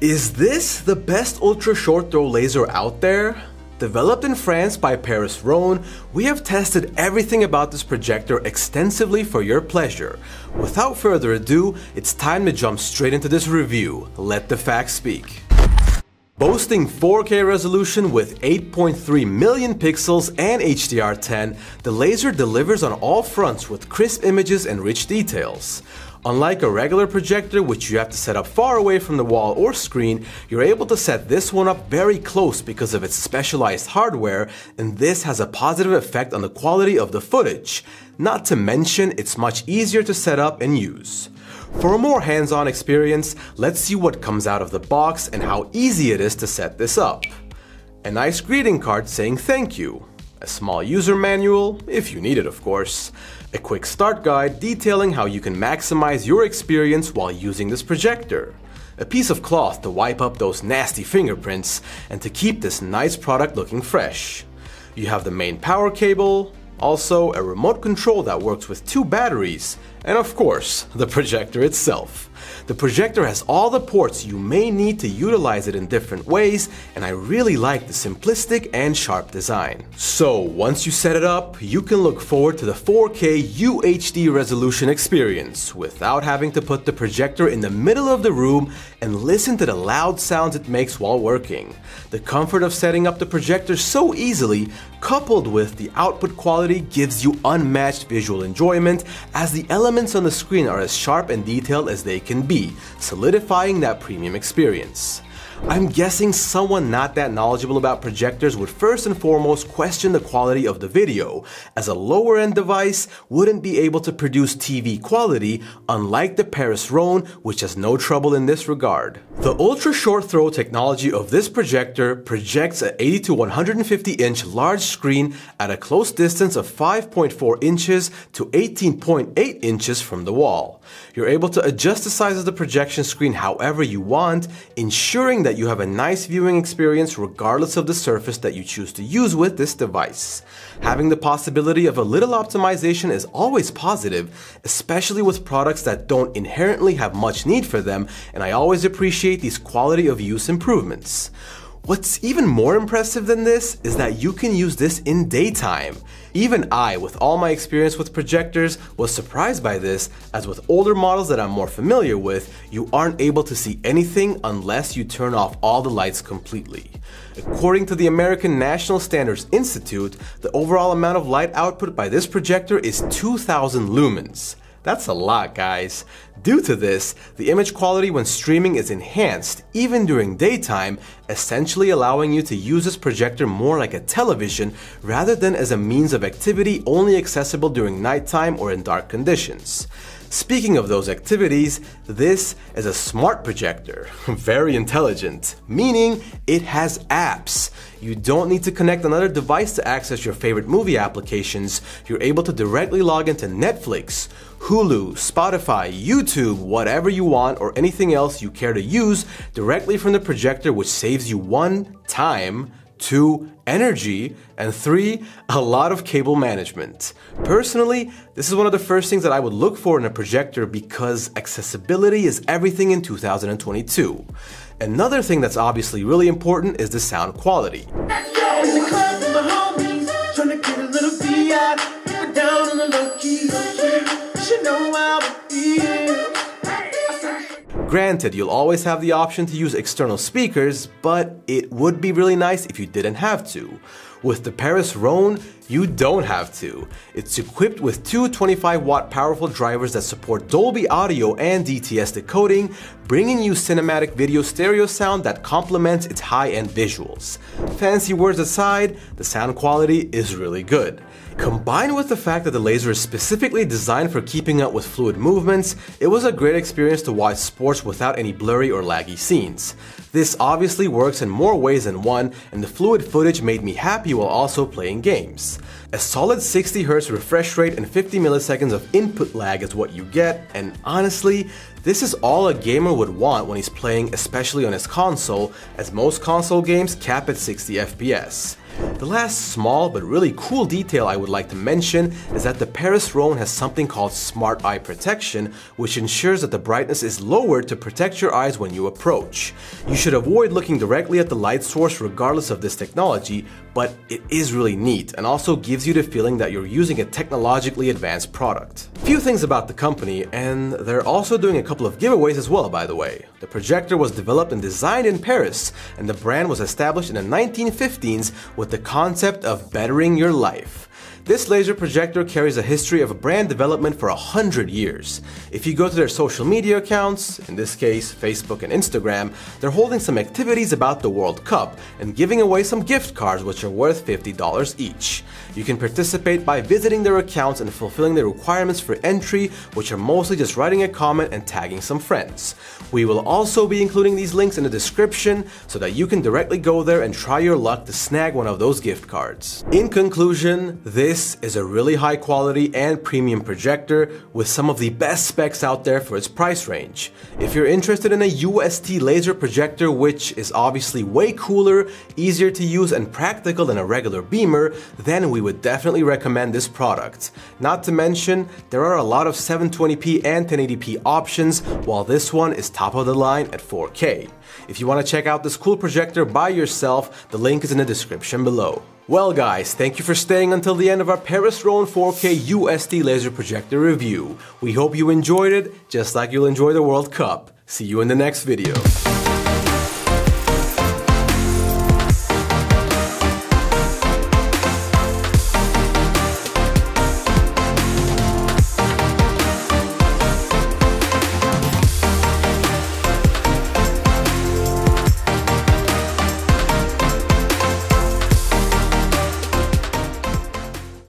Is this the best ultra short throw laser out there? Developed in France by Paris Rhone, we have tested everything about this projector extensively for your pleasure. Without further ado, it's time to jump straight into this review. Let the facts speak. Boasting 4K resolution with 8.3 million pixels and HDR10, the laser delivers on all fronts with crisp images and rich details. Unlike a regular projector, which you have to set up far away from the wall or screen, you're able to set this one up very close because of its specialized hardware, and this has a positive effect on the quality of the footage. Not to mention, it's much easier to set up and use. For a more hands-on experience, let's see what comes out of the box and how easy it is to set this up. A nice greeting card saying thank you. A small user manual, if you need it of course. A quick start guide detailing how you can maximize your experience while using this projector. A piece of cloth to wipe up those nasty fingerprints and to keep this nice product looking fresh. You have the main power cable, also a remote control that works with 2 batteries, and of course, the projector itself. The projector has all the ports you may need to utilize it in different ways, and I really like the simplistic and sharp design. So once you set it up, you can look forward to the 4K UHD resolution experience without having to put the projector in the middle of the room and listen to the loud sounds it makes while working. The comfort of setting up the projector so easily, coupled with the output quality, gives you unmatched visual enjoyment, as the elements on the screen are as sharp and detailed as they can be, solidifying that premium experience. I'm guessing someone not that knowledgeable about projectors would first and foremost question the quality of the video, as a lower end device wouldn't be able to produce TV quality, unlike the Paris Rhone, which has no trouble in this regard. The ultra short throw technology of this projector projects an 80 to 150 inch large screen at a close distance of 5.4 inches to 18.8 inches from the wall. You're able to adjust the size of the projection screen however you want, ensuring that you have a nice viewing experience regardless of the surface that you choose to use with this device. Having the possibility of a little optimization is always positive, especially with products that don't inherently have much need for them, and I always appreciate these quality of use improvements. What's even more impressive than this is that you can use this in daytime. Even I, with all my experience with projectors, was surprised by this, as with older models that I'm more familiar with, you aren't able to see anything unless you turn off all the lights completely. According to the American National Standards Institute, the overall amount of light output by this projector is 2000 lumens. That's a lot, guys. Due to this, the image quality when streaming is enhanced, even during daytime, essentially allowing you to use this projector more like a television rather than as a means of activity only accessible during nighttime or in dark conditions. Speaking of those activities, this is a smart projector, very intelligent, meaning it has apps. You don't need to connect another device to access your favorite movie applications. You're able to directly log into Netflix, Hulu, Spotify, YouTube, whatever you want, or anything else you care to use directly from the projector, which saves you 1, time, 2, energy, and 3, a lot of cable management. Personally, this is one of the first things that I would look for in a projector because accessibility is everything in 2022. Another thing that's obviously really important is the sound quality. Granted, you'll always have the option to use external speakers, but it would be really nice if you didn't have to. With the Paris Rhone, you don't have to. It's equipped with 2 25-watt powerful drivers that support Dolby Audio and DTS decoding, bringing you cinematic video stereo sound that complements its high-end visuals. Fancy words aside, the sound quality is really good. Combined with the fact that the laser is specifically designed for keeping up with fluid movements, it was a great experience to watch sports without any blurry or laggy scenes. This obviously works in more ways than one, and the fluid footage made me happy while also playing games. A solid 60Hz refresh rate and 50 milliseconds of input lag is what you get, and honestly, this is all a gamer would want when he's playing, especially on his console, as most console games cap at 60 FPS. The last small but really cool detail I would like to mention is that the Paris Rhone has something called Smart Eye Protection, which ensures that the brightness is lowered to protect your eyes when you approach. You should avoid looking directly at the light source regardless of this technology, but it is really neat and also gives you the feeling that you're using a technologically advanced product. Few things about the company, and they're also doing a couple of giveaways as well, by the way. The projector was developed and designed in Paris, and the brand was established in the 1915s with the concept of bettering your life. This laser projector carries a history of brand development for 100 years. If you go to their social media accounts, in this case Facebook and Instagram, they're holding some activities about the World Cup and giving away some gift cards which are worth $50 each. You can participate by visiting their accounts and fulfilling the requirements for entry, which are mostly just writing a comment and tagging some friends. We will also be including these links in the description so that you can directly go there and try your luck to snag one of those gift cards. In conclusion, this is a really high quality and premium projector with some of the best specs out there for its price range. If you're interested in a UST laser projector, which is obviously way cooler, easier to use and practical than a regular beamer, then we would definitely recommend this product. Not to mention, there are a lot of 720p and 1080p options, while this one is top of the line at 4K. If you want to check out this cool projector by yourself, the link is in the description below. Well guys, thank you for staying until the end of our Paris Rhone 4K UST laser projector review. We hope you enjoyed it, just like you'll enjoy the World Cup. See you in the next video.